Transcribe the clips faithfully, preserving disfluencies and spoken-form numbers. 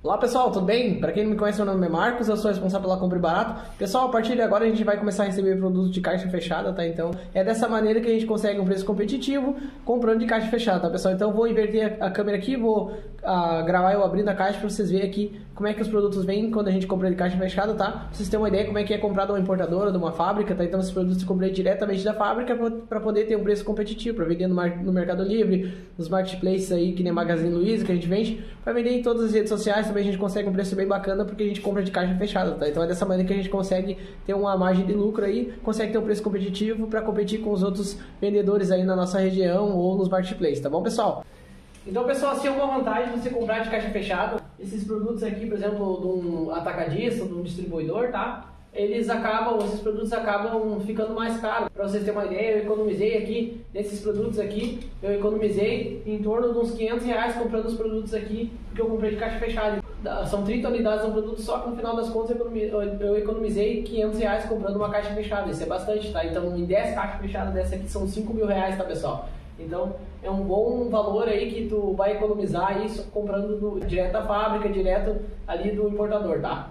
Olá pessoal, tudo bem? Para quem não me conhece, meu nome é Marcos, eu sou responsável pela Compre Barato. Pessoal, a partir de agora a gente vai começar a receber produtos de caixa fechada, tá? Então é dessa maneira que a gente consegue um preço competitivo comprando de caixa fechada, tá pessoal? Então eu vou inverter a câmera aqui, vou uh, gravar eu abrindo a caixa para vocês verem aqui como é que os produtos vêm quando a gente compra de caixa fechada, tá? Pra vocês terem uma ideia como é que é comprado uma importadora, de uma fábrica, tá? Então esses produtos eu comprei diretamente da fábrica para poder ter um preço competitivo, para vender no, no Mercado Livre, nos marketplaces aí, que nem Magazine Luiza, que a gente vende, para vender em todas as redes sociais. Também a gente consegue um preço bem bacana porque a gente compra de caixa fechada, tá? Então é dessa maneira que a gente consegue ter uma margem de lucro aí, consegue ter um preço competitivo para competir com os outros vendedores aí na nossa região ou nos marketplaces, tá bom, pessoal? Então, pessoal, assim, é uma vantagem você comprar de caixa fechada. Esses produtos aqui, por exemplo, de um atacadista, de um distribuidor, tá? Eles acabam, esses produtos acabam ficando mais caros. Para vocês terem uma ideia, eu economizei aqui, nesses produtos aqui, eu economizei em torno de uns quinhentos reais comprando os produtos aqui, porque eu comprei de caixa fechada. São trinta unidades de um produto só, que no final das contas eu economizei quinhentos reais comprando uma caixa fechada. Isso é bastante, tá? Então, em dez caixas fechadas dessa aqui são cinco mil reais, tá, pessoal? Então, é um bom valor aí que tu vai economizar isso comprando do, direto da fábrica, direto ali do importador, tá?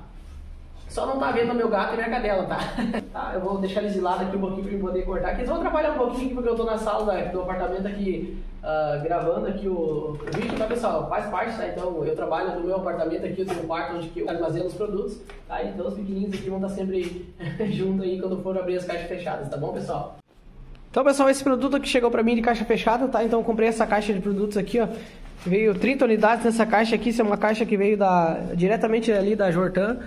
Só não tá vendo meu gato e minha cadela, tá? Tá, eu vou deixar eles de lado aqui um pouquinho para poder cortar, que eles vão atrapalhar um pouquinho porque eu tô na sala da, do apartamento aqui, uh, gravando aqui o, o vídeo, tá, pessoal? Faz parte, tá? Então, eu trabalho no meu apartamento aqui, eu tenho um quarto onde eu armazeno os produtos, tá? Então, os pequenininhos aqui vão estar sempre junto aí quando for abrir as caixas fechadas, tá bom, pessoal? Então, pessoal, esse produto aqui chegou pra mim de caixa fechada, tá? Então eu comprei essa caixa de produtos aqui, ó. Veio trinta unidades nessa caixa aqui. Isso é uma caixa que veio da, diretamente ali da Jortan,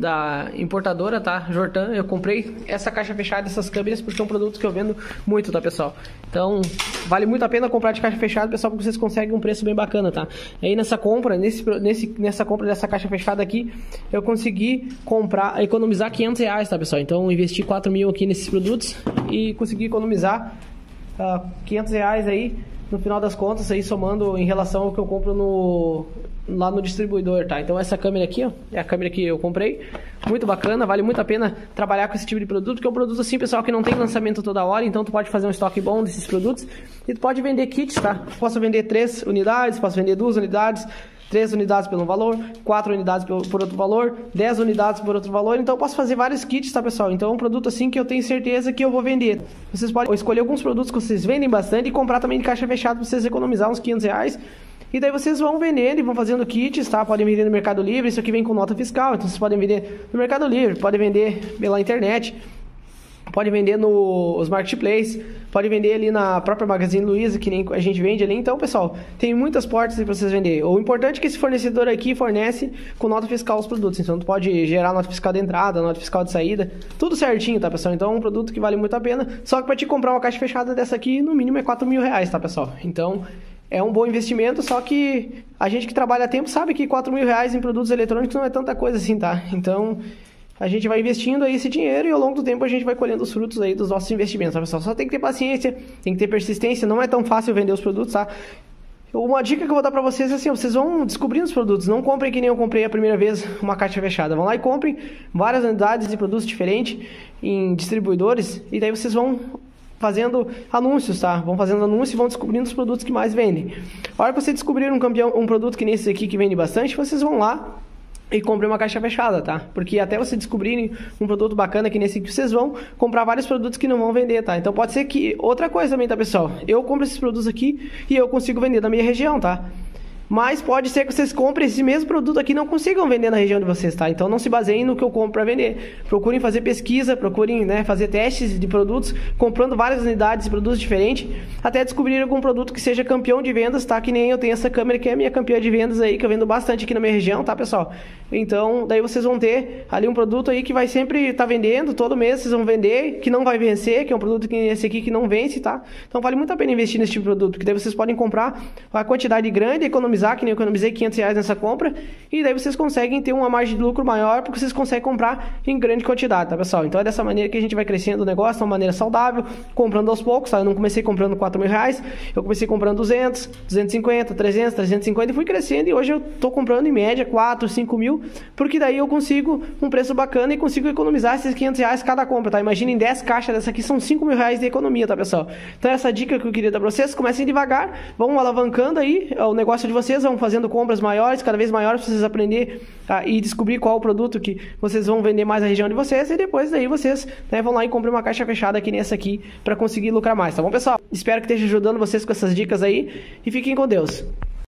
da importadora, tá? Jortan. Eu comprei essa caixa fechada, essas câmeras, porque são produtos que eu vendo muito, tá, pessoal? Então, vale muito a pena comprar de caixa fechada, pessoal, porque vocês conseguem um preço bem bacana, tá? E aí nessa compra, nesse, nesse, nessa compra dessa caixa fechada aqui, eu consegui comprar, economizar quinhentos reais, tá, pessoal? Então, eu investi quatro mil aqui nesses produtos e consegui economizar uh, quinhentos reais aí, no final das contas, aí somando em relação ao que eu compro no, lá no distribuidor, tá? Então essa câmera aqui, ó, é a câmera que eu comprei, muito bacana, vale muito a pena trabalhar com esse tipo de produto, porque é um produto assim, pessoal, que não tem lançamento toda hora, então tu pode fazer um estoque bom desses produtos e tu pode vender kits, tá? Posso vender três unidades, posso vender duas unidades, três unidades por um valor, quatro unidades por outro valor, dez unidades por outro valor. Então eu posso fazer vários kits, tá, pessoal? Então é um produto assim que eu tenho certeza que eu vou vender. Vocês podem escolher alguns produtos que vocês vendem bastante e comprar também de caixa fechada para vocês economizar uns quinhentos reais. E daí vocês vão vendendo e vão fazendo kits, tá? Podem vender no Mercado Livre, isso aqui vem com nota fiscal, então vocês podem vender no Mercado Livre, podem vender pela internet, pode vender nos marketplaces, pode vender ali na própria Magazine Luiza, que nem a gente vende ali. Então, pessoal, tem muitas portas para vocês vender. O importante é que esse fornecedor aqui fornece com nota fiscal os produtos. Então, tu pode gerar nota fiscal de entrada, nota fiscal de saída, tudo certinho, tá, pessoal? Então, é um produto que vale muito a pena. Só que para te comprar uma caixa fechada dessa aqui, no mínimo é quatro mil reais, tá, pessoal? Então, é um bom investimento, só que a gente que trabalha a tempo sabe que quatro mil reais em produtos eletrônicos não é tanta coisa assim, tá? Então, a gente vai investindo aí esse dinheiro e ao longo do tempo a gente vai colhendo os frutos aí dos nossos investimentos, tá, pessoal? Só tem que ter paciência, tem que ter persistência, não é tão fácil vender os produtos, tá? Uma dica que eu vou dar pra vocês é assim, vocês vão descobrindo os produtos, não comprem que nem eu comprei a primeira vez uma caixa fechada. Vão lá e comprem várias unidades de produtos diferentes em distribuidores e daí vocês vão fazendo anúncios, tá? Vão fazendo anúncios e vão descobrindo os produtos que mais vendem. A hora que você descobrir um campeão, um produto que nem esse aqui que vende bastante, vocês vão lá e comprei uma caixa fechada, tá? Porque até você descobrirem um produto bacana que nesse aqui, vocês vão comprar vários produtos que não vão vender, tá? Então pode ser que... Outra coisa também, tá, pessoal? Eu compro esses produtos aqui e eu consigo vender na minha região, tá? Mas pode ser que vocês comprem esse mesmo produto aqui e não consigam vender na região de vocês, tá? Então não se baseiem no que eu compro para vender. Procurem fazer pesquisa, procurem, né, fazer testes de produtos, comprando várias unidades de produtos diferentes, até descobrir algum produto que seja campeão de vendas, tá? Que nem eu tenho essa câmera que é a minha campeã de vendas aí, que eu vendo bastante aqui na minha região, tá, pessoal? Então, daí vocês vão ter ali um produto aí que vai sempre estar tá vendendo, todo mês vocês vão vender, que não vai vencer, que é um produto que esse aqui que não vence, tá? Então vale muito a pena investir nesse tipo de produto, que daí vocês podem comprar uma quantidade grande, economizar, que nem eu economizei quinhentos reais nessa compra, e daí vocês conseguem ter uma margem de lucro maior, porque vocês conseguem comprar em grande quantidade, tá, pessoal? Então é dessa maneira que a gente vai crescendo o negócio, de uma maneira saudável, comprando aos poucos, tá? Eu não comecei comprando quatro mil reais, eu comecei comprando duzentos, duzentos e cinquenta, trezentos, trezentos e cinquenta e fui crescendo, e hoje eu tô comprando em média quatro, cinco mil, comigo, porque daí eu consigo um preço bacana e consigo economizar esses quinhentos reais cada compra, tá? Imaginem dez caixas dessa aqui, são cinco mil reais de economia, tá, pessoal? Então essa dica que eu queria dar pra vocês, comecem devagar, vão alavancando aí o negócio de vocês, vão fazendo compras maiores, cada vez maiores, pra vocês aprenderem tá? E descobrir qual o produto que vocês vão vender mais na região de vocês, e depois daí vocês né, vão lá e comprem uma caixa fechada aqui nessa aqui, pra conseguir lucrar mais, tá bom, pessoal? Espero que esteja ajudando vocês com essas dicas aí, e fiquem com Deus.